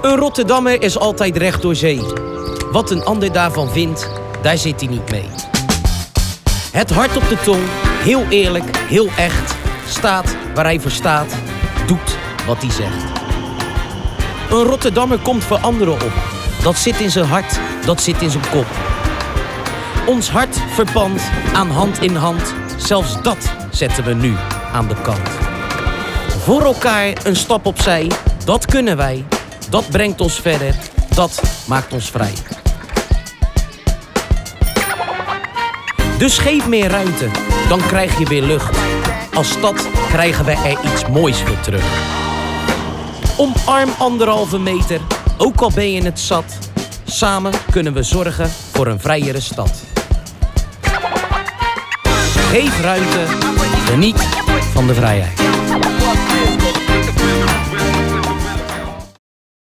Een Rotterdammer is altijd recht door zee. Wat een ander daarvan vindt, daar zit hij niet mee. Het hart op de tong, heel eerlijk, heel echt. Staat waar hij voor staat, doet wat hij zegt. Een Rotterdammer komt voor anderen op. Dat zit in zijn hart, dat zit in zijn kop. Ons hart verpand, aan hand in hand. Zelfs dat zetten we nu aan de kant. Voor elkaar een stap opzij, dat kunnen wij. Dat brengt ons verder, dat maakt ons vrij. Dus geef meer ruimte, dan krijg je weer lucht. Als stad krijgen we er iets moois voor terug. Omarm 1,5 meter, ook al ben je het zat. Samen kunnen we zorgen voor een vrijere stad. Geef ruimte, geniet van de vrijheid.